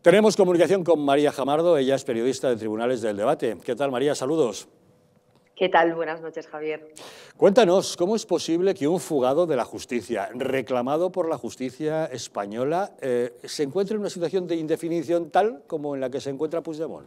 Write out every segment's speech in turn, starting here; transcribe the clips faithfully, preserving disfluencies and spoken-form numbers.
Tenemos comunicación con María Jamardo, ella es periodista de Tribunales del Debate. ¿Qué tal, María? Saludos. ¿Qué tal? Buenas noches, Javier. Cuéntanos, ¿cómo es posible que un fugado de la justicia, reclamado por la justicia española, eh, se encuentre en una situación de indefinición tal como en la que se encuentra Puigdemont?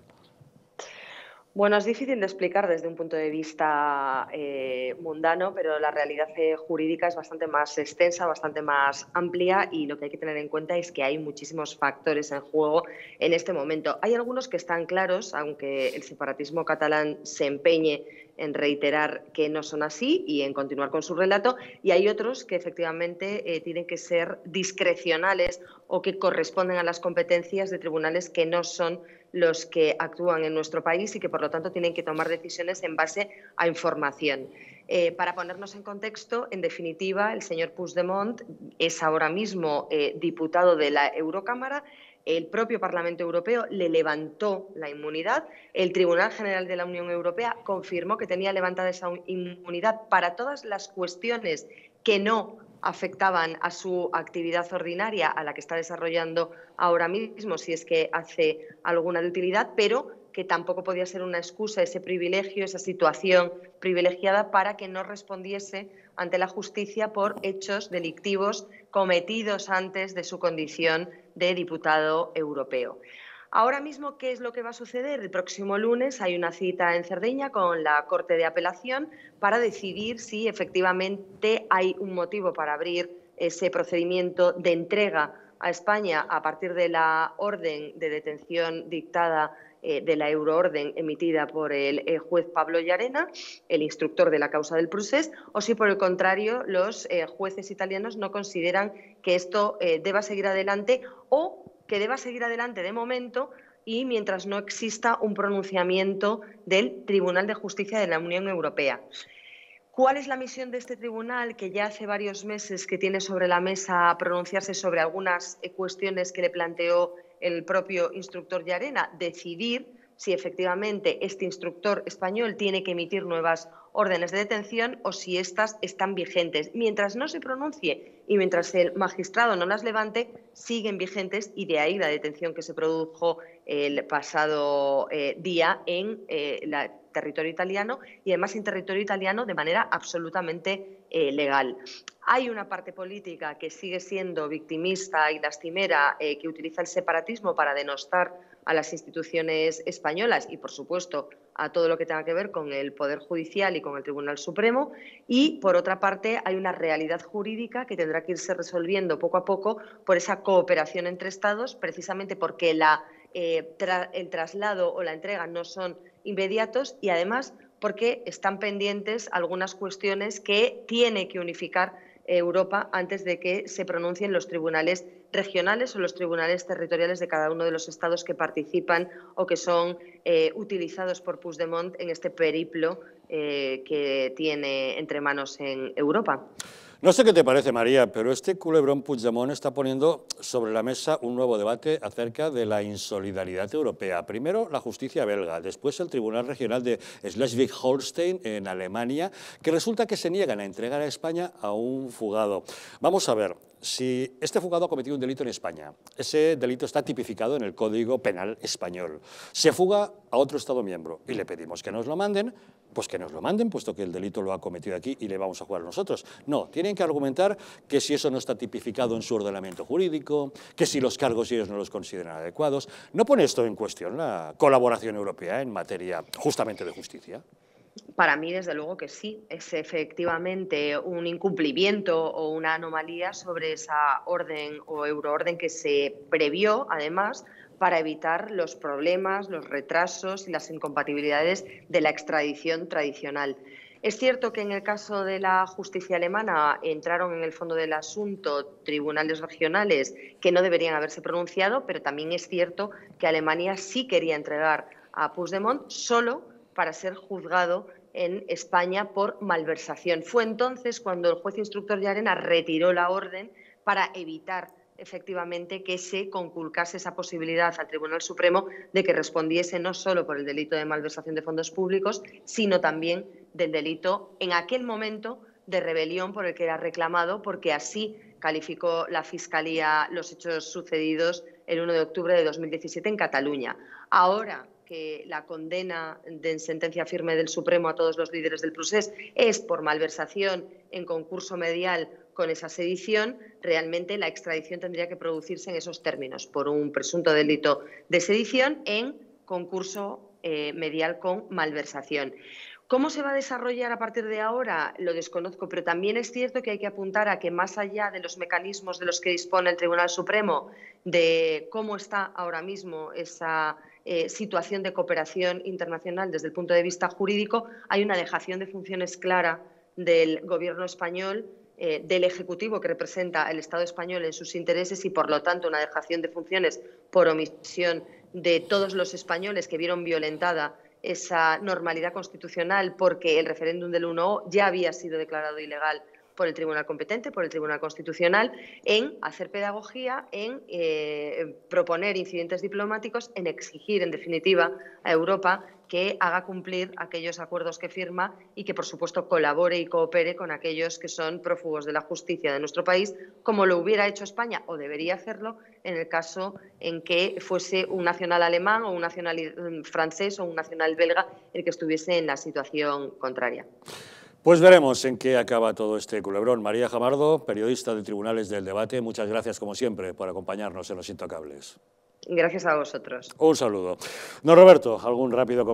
Bueno, es difícil de explicar desde un punto de vista eh, mundano, pero la realidad eh, jurídica es bastante más extensa, bastante más amplia, y lo que hay que tener en cuenta es que hay muchísimos factores en juego en este momento. Hay algunos que están claros, aunque el separatismo catalán se empeñe en reiterar que no son así y en continuar con su relato, y hay otros que efectivamente eh, tienen que ser discrecionales o que corresponden a las competencias de tribunales que no son los que actúan en nuestro país y que, por lo tanto, tienen que tomar decisiones en base a información. Eh, para ponernos en contexto, en definitiva, el señor Puigdemont es ahora mismo eh, diputado de la Eurocámara. El propio Parlamento Europeo le levantó la inmunidad. El Tribunal General de la Unión Europea confirmó que tenía levantada esa inmunidad para todas las cuestiones que no afectaban a su actividad ordinaria, a la que está desarrollando ahora mismo, si es que hace alguna de utilidad, pero que tampoco podía ser una excusa ese privilegio, esa situación privilegiada para que no respondiese ante la justicia por hechos delictivos cometidos antes de su condición de diputado europeo. Ahora mismo, ¿qué es lo que va a suceder? El próximo lunes hay una cita en Cerdeña con la Corte de Apelación para decidir si efectivamente hay un motivo para abrir ese procedimiento de entrega a España a partir de la orden de detención dictada eh, de la euroorden emitida por el eh, juez Pablo Llarena, el instructor de la causa del procés, o si por el contrario los eh, jueces italianos no consideran que esto eh, deba seguir adelante o que deba seguir adelante de momento y mientras no exista un pronunciamiento del Tribunal de Justicia de la Unión Europea. ¿Cuál es la misión de este tribunal, que ya hace varios meses que tiene sobre la mesa pronunciarse sobre algunas cuestiones que le planteó el propio instructor Llarena? Decidir si efectivamente este instructor español tiene que emitir nuevas órdenes de detención o si éstas están vigentes. Mientras no se pronuncie y mientras el magistrado no las levante, siguen vigentes, y de ahí la detención que se produjo el pasado eh, día en eh, la territorio italiano, y además en territorio italiano de manera absolutamente eh, legal. Hay una parte política que sigue siendo victimista y lastimera, eh, que utiliza el separatismo para denostar a las instituciones españolas y, por supuesto, a todo lo que tenga que ver con el Poder Judicial y con el Tribunal Supremo. Y, por otra parte, hay una realidad jurídica que tendrá que irse resolviendo poco a poco por esa cooperación entre Estados, precisamente porque la, eh, tra el traslado o la entrega no son inmediatos, y además porque están pendientes algunas cuestiones que tiene que unificar Europa antes de que se pronuncien los tribunales regionales o los tribunales territoriales de cada uno de los estados que participan o que son eh, utilizados por Puigdemont en este periplo eh, que tiene entre manos en Europa. No sé qué te parece, María, pero este culebrón Puigdemont está poniendo sobre la mesa un nuevo debate acerca de la insolidaridad europea. Primero la justicia belga, después el Tribunal Regional de Schleswig-Holstein en Alemania, que resulta que se niegan a entregar a España a un fugado. Vamos a ver, si este fugado ha cometido un delito en España, ese delito está tipificado en el Código Penal español, se fuga a otro Estado miembro y le pedimos que nos lo manden, pues que nos lo manden, puesto que el delito lo ha cometido aquí y le vamos a jugar nosotros. No, tienen que argumentar que si eso no está tipificado en su ordenamiento jurídico, que si los cargos ellos no los consideran adecuados. ¿No pone esto en cuestión la colaboración europea en materia justamente de justicia? Para mí, desde luego que sí, es efectivamente un incumplimiento o una anomalía sobre esa orden o euroorden que se previó, además, para evitar los problemas, los retrasos y las incompatibilidades de la extradición tradicional. Es cierto que en el caso de la justicia alemana entraron en el fondo del asunto tribunales regionales que no deberían haberse pronunciado, pero también es cierto que Alemania sí quería entregar a Puigdemont solo para ser juzgado en España por malversación. Fue entonces cuando el juez instructor Llarena retiró la orden para evitar efectivamente que se conculcase esa posibilidad al Tribunal Supremo de que respondiese no solo por el delito de malversación de fondos públicos, sino también del delito en aquel momento de rebelión por el que era reclamado, porque así calificó la Fiscalía los hechos sucedidos el uno de octubre de dos mil diecisiete en Cataluña. Ahora que la condena de sentencia firme del Supremo a todos los líderes del procés es por malversación en concurso medial con esa sedición, realmente la extradición tendría que producirse en esos términos, por un presunto delito de sedición en concurso eh, medial con malversación. ¿Cómo se va a desarrollar a partir de ahora? Lo desconozco, pero también es cierto que hay que apuntar a que más allá de los mecanismos de los que dispone el Tribunal Supremo, de cómo está ahora mismo esa eh, situación de cooperación internacional desde el punto de vista jurídico, hay una dejación de funciones clara del Gobierno español, eh, del Ejecutivo que representa el Estado español en sus intereses y, por lo tanto, una dejación de funciones por omisión de todos los españoles que vieron violentada esa normalidad constitucional porque el referéndum del uno ya había sido declarado ilegal por el Tribunal competente, por el Tribunal Constitucional, en hacer pedagogía, en eh, proponer incidentes diplomáticos, en exigir, en definitiva, a Europa que haga cumplir aquellos acuerdos que firma y que, por supuesto, colabore y coopere con aquellos que son prófugos de la justicia de nuestro país, como lo hubiera hecho España, o debería hacerlo, en el caso en que fuese un nacional alemán o un nacional francés o un nacional belga el que estuviese en la situación contraria. Pues veremos en qué acaba todo este culebrón. María Jamardo, periodista de Tribunales del Debate, muchas gracias, como siempre, por acompañarnos en Los Intocables. Gracias a vosotros. Un saludo. Don Roberto, algún rápido comentario.